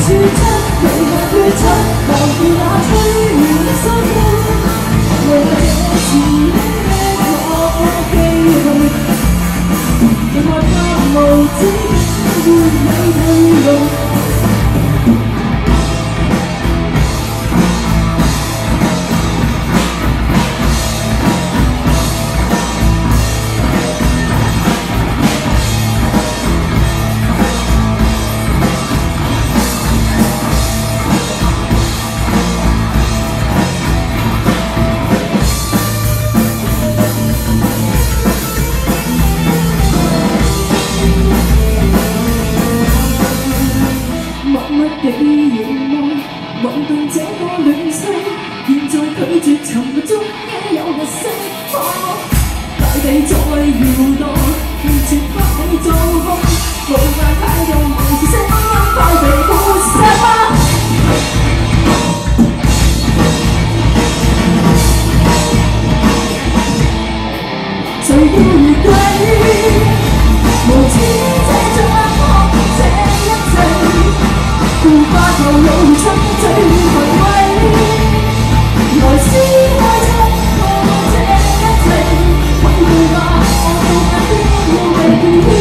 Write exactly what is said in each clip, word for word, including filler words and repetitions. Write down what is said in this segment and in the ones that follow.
穿佢嘅決出，留住那吹滿心風。為這時的我記號，讓我怕無止境換你退路。幾遙望，望到這個亂世，現在拒絕沉沒中也有日釋放。大地在搖盪，完全不可做夢，無法太陽維持聲音，快被抹殺吧。誰要回歸？無知這掌控這一切。腐化頭腦出最回歸，來撕開衝破這一切，穩固吧，我到眼邊要被飄。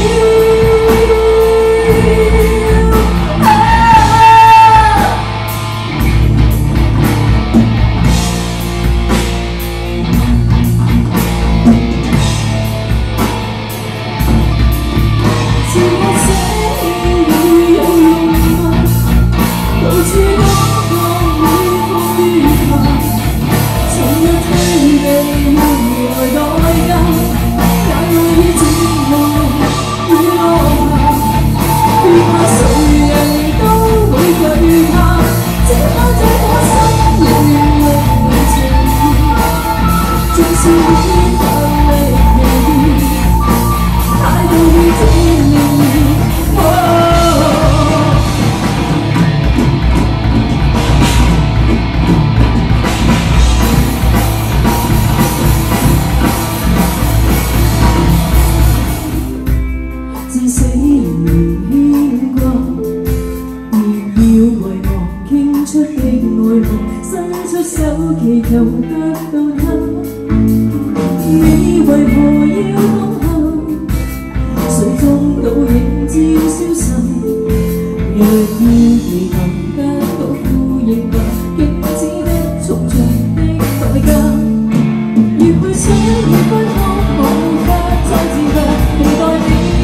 是我寫了有用嗎？到處多個每況愈下，從一推地換來代價，也愛已漸無與落下。別怕誰人都會懼怕，這刻這顆心會永無情縱使已奮力疲態度已漸明瞭。至死仍牽掛，熱了遺忘傾出的愛慕，伸出手祈求得到它。你為何要等候？水中倒影照消逝，若要祈求得到呼應吧，竟只得重重的代價。越去想越不可，無法再自拔，期待你。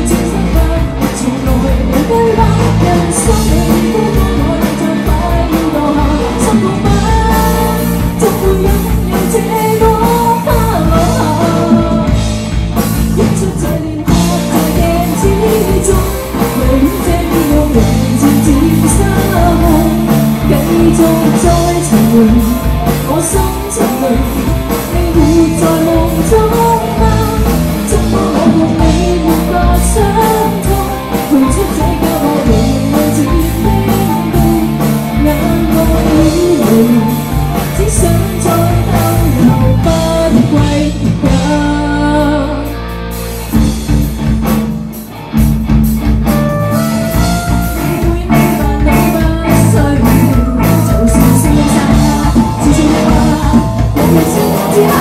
歸吧，人生你孤單，我就快要墮下，心痛吧，怎會有了這個花落下？映出這臉殼在鏡子中，為這面容仍漸漸失控，繼續再尋回我心情裏，你活在夢中嗎？怎麼我共你沒法相通？付出這個我仍未至冰凍，眼愛已離，只想再逗留不歸家。你會明白你不需要，就算瀟灑，自信的話，人人笑之下。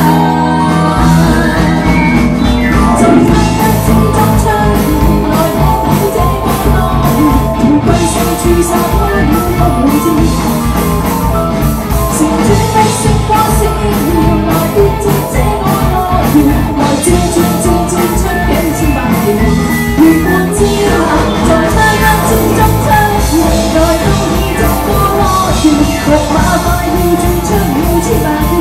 處散開了不會知，旋轉的星光閃耀，來見證這個樂園，來轉轉轉轉出幾千百年，月光之下，在那間千中窗戶，來到你這個樂園，木馬快要轉出了千百年，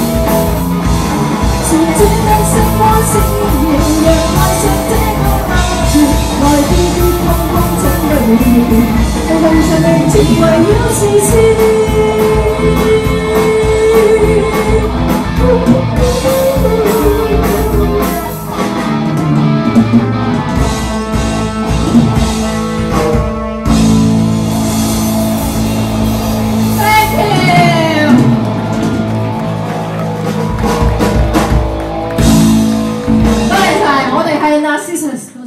旋轉的星光閃耀，讓愛上這個樂園，來見月光光請不要變。路上你只為了視線。Thank you。多謝晒，我哋係 Narcissus。